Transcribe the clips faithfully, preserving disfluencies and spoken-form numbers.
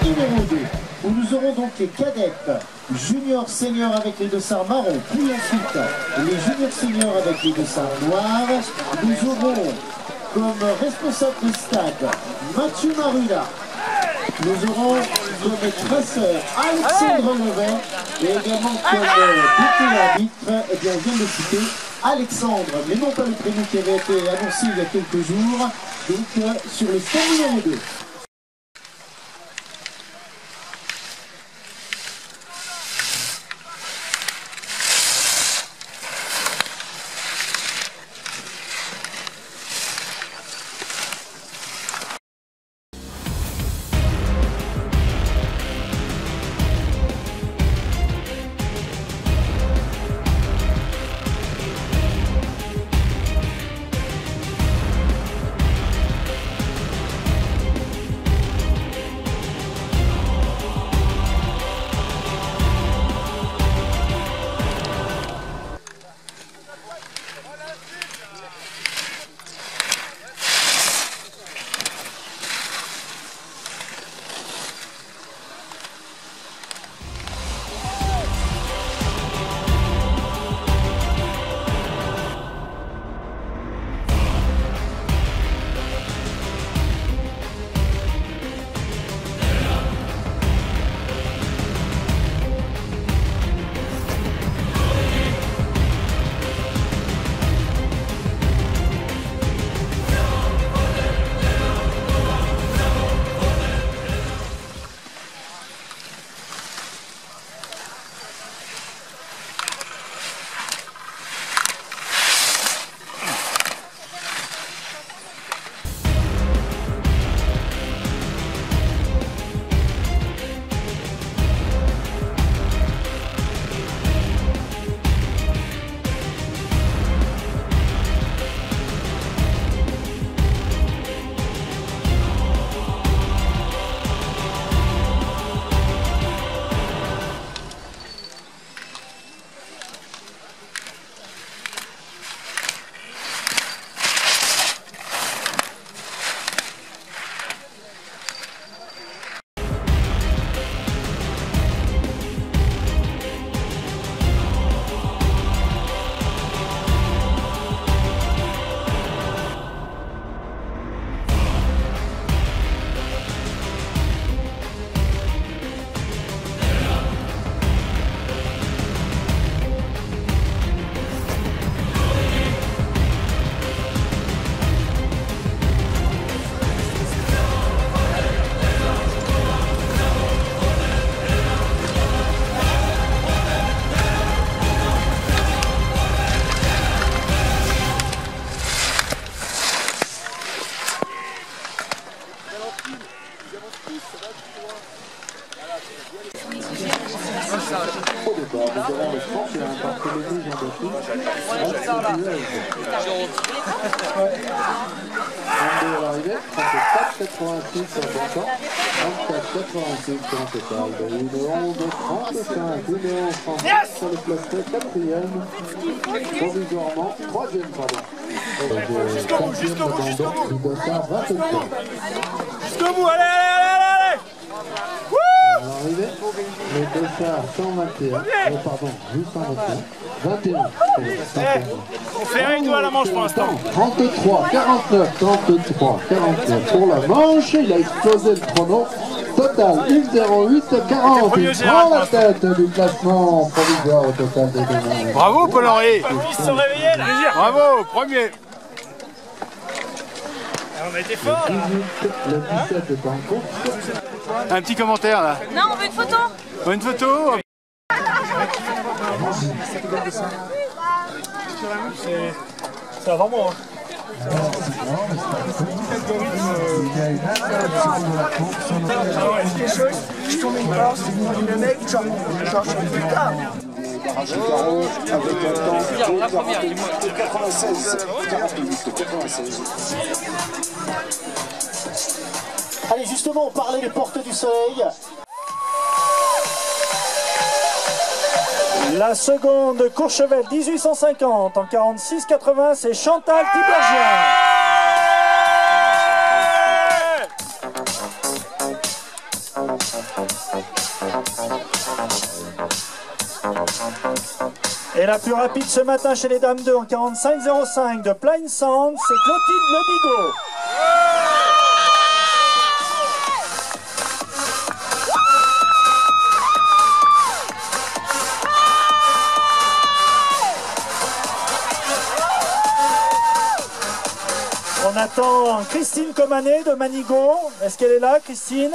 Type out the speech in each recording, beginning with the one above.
numéro deux, où nous aurons donc les cadettes, juniors seniors avec les dossards marron, puis ensuite les juniors seniors avec les dossards noirs. Nous aurons comme responsable de stade Mathieu Marula. Nous aurons comme traceur Alexandre Levet et également comme bouquet arbitre, et bien on vient de le citer, Alexandre, mais non pas le prénom qui avait été annoncé il y a quelques jours, donc euh, sur le stand numéro deux. Au départ, nous avons le trente-et-un Barthélémy Jean-Baptiste, trente-deux à l'arrivée, trente-quatre quatre-vingt-six en sortant, trente-quatre quatre-vingt-six en total. De numéro de trente-cinq, numéro trente-six sur le classement quatrième, provisoirement, troisième, pardon. Jusqu'au bout, jusqu'au bout, jusqu'au bout. Du dossard vingt-trois. Jusqu'au bout, allez, allez, allez, allez. À l'arrivée, le dossard cent vingt et un, oh, pardon, huit cent vingt et un, vingt et un. On fait un doigt à la manche pour l'instant. trente-trois, quarante-neuf, trente-trois, quarante-neuf pour la manche, il a explosé le chrono. Total un zéro huit quarante, il prend la tête du classement provisoire au total des deux. Bravo Paul-Henri. Ils se sont réveillés là. Bravo, premier. On a été fort là. Le dix-sept est en course. Un petit commentaire là. Non, on veut une photo. Une photo. C'est avant moi. Je tourne une barre, le mec, genre, genre, je suis plus tard. Barrage de carreau avec un temps de quarante-huit quatre-vingt-seize. quarante-huit quatre-vingt-seize. Allez, justement, on parlait des portes du soleil. La seconde Courchevel dix-huit cent cinquante en quarante-six quatre-vingts, c'est Chantal Tibergien. la plus rapide ce matin chez les dames deux en quarante-cinq zéro cinq de Plain Sound, c'est Clotilde Le Bigot. On attend Christine Comanet de Manigot. Est-ce qu'elle est là, Christine?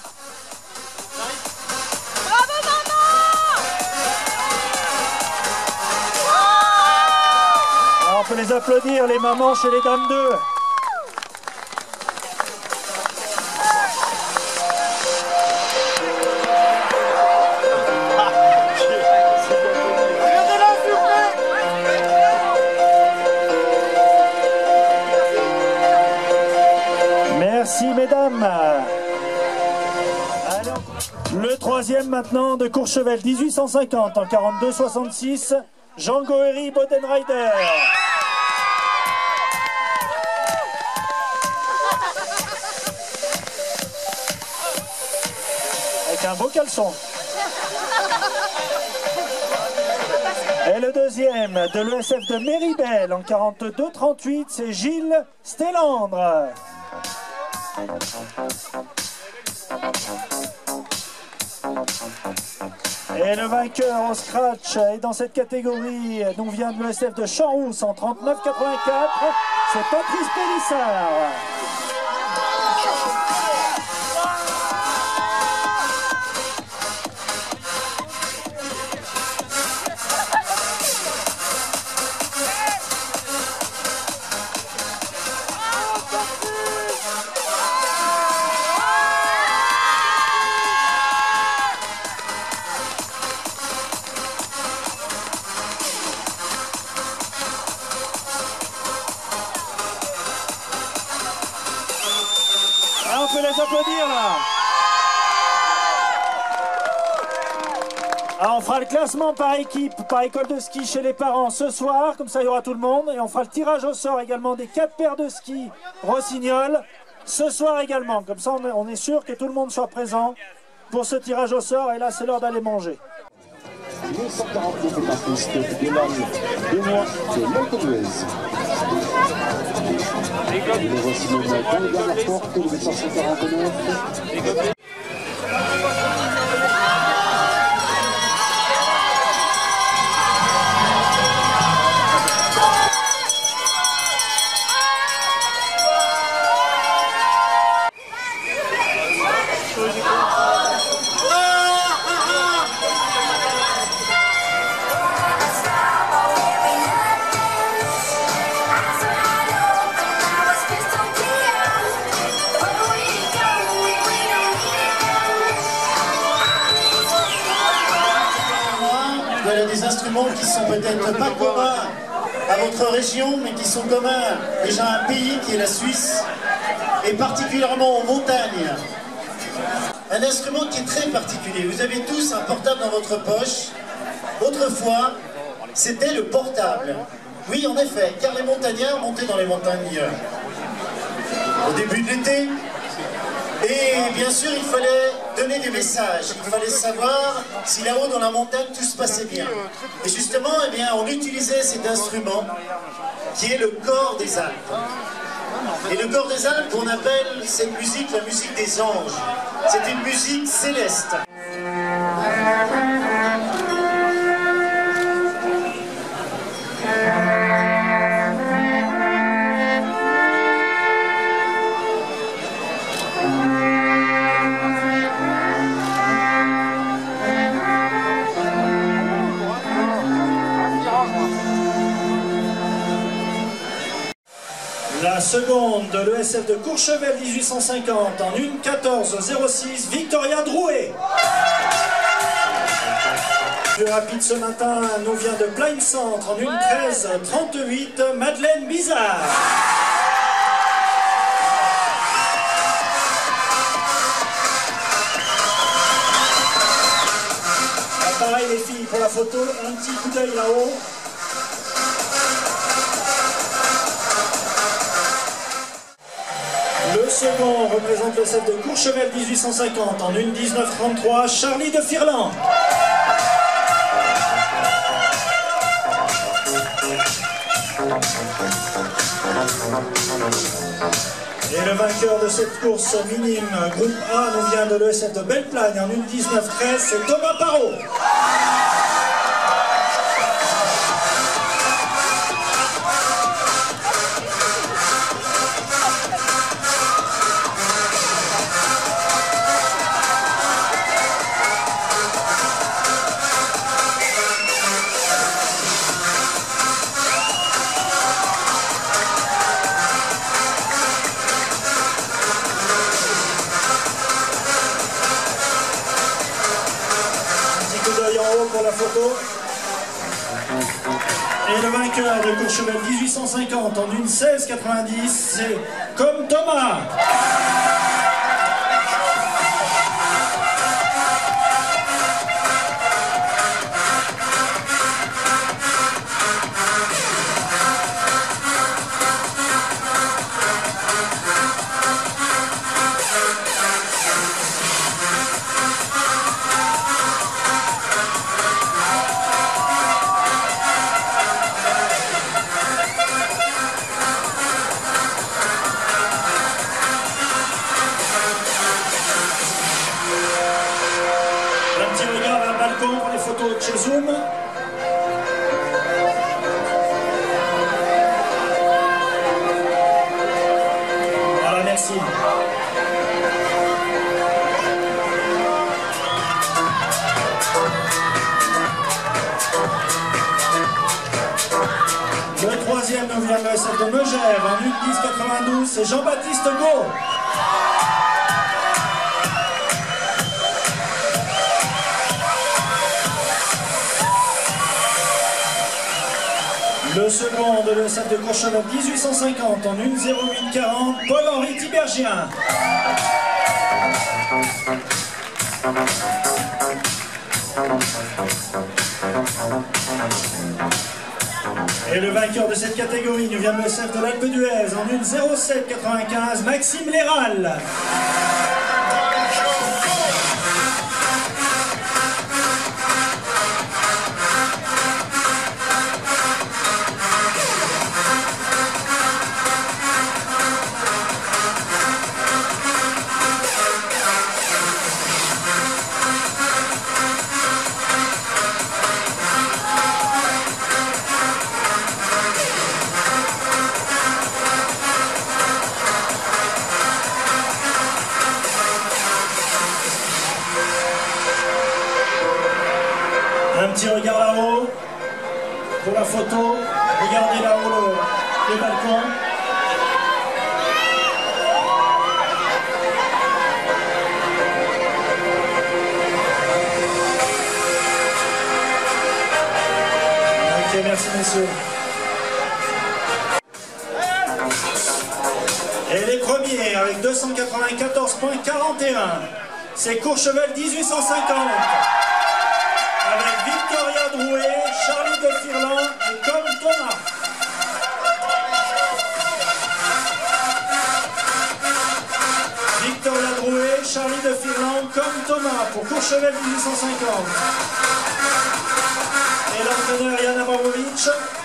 On peut les applaudir, les mamans chez les dames deux. Merci mesdames. Alors, le troisième maintenant de Courchevel, dix-huit cent cinquante en quarante-deux soixante-six, Jean Goëri Bodenrider. Avec un beau caleçon. Et le deuxième de l'E S F de Méribel en quarante-deux trente-huit, c'est Gilles Stélandre. Et le vainqueur au scratch est dans cette catégorie, nous vient de l'E S F de Champs-Rousse en trente-neuf quatre-vingt-quatre, c'est Patrice Pélissard. Ah, on peut les applaudir là. Ah, on fera le classement par équipe, par école de ski chez les parents ce soir, comme ça il y aura tout le monde. Et on fera le tirage au sort également des quatre paires de skis Rossignol ce soir également. Comme ça on est sûr que tout le monde soit présent pour ce tirage au sort. Et là c'est l'heure d'aller manger. mille cent quarante-neuf est un piste de l'âme de mois de Montpellier. Le Rossignol dans les dernières portes, le cinq cent quarante-neuf. Voilà des instruments qui sont peut-être pas communs à votre région, mais qui sont communs déjà à un pays qui est la Suisse, et particulièrement en montagne. Un instrument qui est très particulier. Vous avez tous un portable dans votre poche. Autrefois, c'était le portable. Oui, en effet, car les montagnards montaient dans les montagnes au début de l'été. Et bien sûr, il fallait donner des messages. Il fallait savoir si là-haut dans la montagne tout se passait bien. Et justement, eh bien, on utilisait cet instrument qui est le cor des Alpes. Et le cor des Alpes, on appelle cette musique la musique des anges. C'est une musique céleste. La seconde de l'E S F de Courchevel dix-huit cent cinquante en une quatorze zéro six, Victoria Drouet. Plus rapide ce matin nous vient de Plain Centre en une treize trente-huit, Madeleine Bizarre. Ah, pareil les filles pour la photo, un petit coup d'œil là-haut. Le second représente le set de Courchevel dix-huit cent cinquante en une dix-neuf trente-trois, Charlie de Firland. Et le vainqueur de cette course minime, groupe A, nous vient de l'E S F de Belle-Plagne en une dix-neuf treize, c'est Thomas Parot. Pour la photo. Et le vainqueur de Courchevel dix-huit cent cinquante en une seize quatre-vingt-dix, c'est Comme Thomas. Pour les photos de chez Zoom. Voilà, merci. Le troisième nous vient de l'E S F de Megève en une dix quatre-vingt-douze, c'est Jean-Baptiste Gault. Le second de l'E S F de Courchevel dix-huit cent cinquante en une zéro huit quarante, Paul-Henri Tibergien. Et le vainqueur de cette catégorie nous vient de l'E S F de l'Alpe d'Huez en une zéro sept quatre-vingt-quinze, Maxime Léral. Un petit regard là-haut pour la photo. Regardez là-haut le, le balcon. Ok, merci messieurs. Et les premiers avec deux cent quatre-vingt-quatorze virgule quarante et un, c'est Courchevel dix-huit cent cinquante. Avec Victoria Drouet, Charlie de Firland et Comme Thomas. Victoria Drouet, Charlie de Firland, Comme Thomas pour Courchevel dix-huit cent cinquante. Et l'entraîneur Yann Abramovic.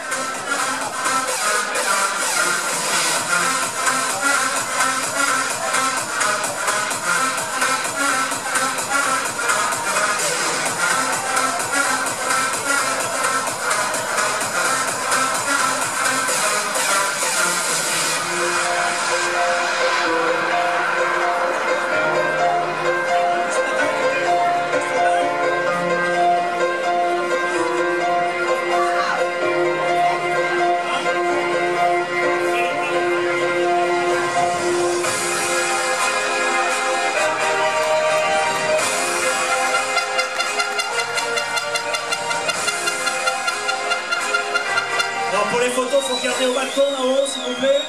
Alors pour les photos, il faut regarder au balcon là-haut, s'il vous plaît.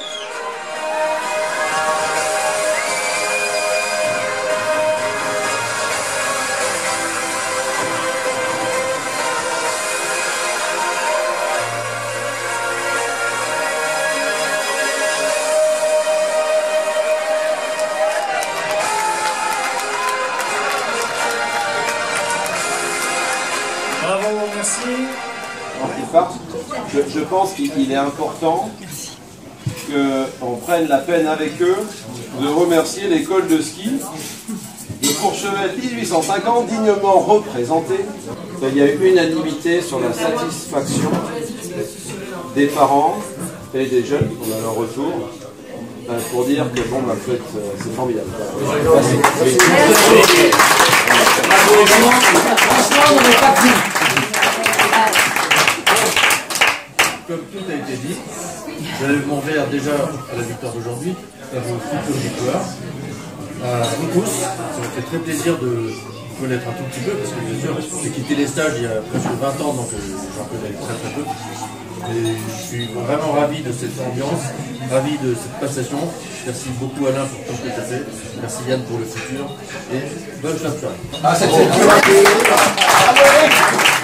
Bravo, merci. Alors, il part. je, je pense qu'il est important qu'on prenne la peine avec eux de remercier l'école de ski de Courchevel mille huit cent cinquante, dignement représentée. Il y a eu unanimité sur la satisfaction des parents et des jeunes qu'on a leur retour pour dire que bon, bah, c'est formidable. Merci. Comme tout a été dit, j'enlève mon verre déjà à la victoire d'aujourd'hui, à vos futures victoires, à vous tous. Ça me fait très plaisir de vous connaître un tout petit peu, parce que bien sûr, j'ai quitté les stages il y a presque vingt ans, donc j'en connais très très peu. Et je suis vraiment ravi de cette ambiance, ravi de cette passation. Merci beaucoup Alain pour tout ce que tu as fait. Merci Yann pour le futur. Et bonne chance. Ah, c'est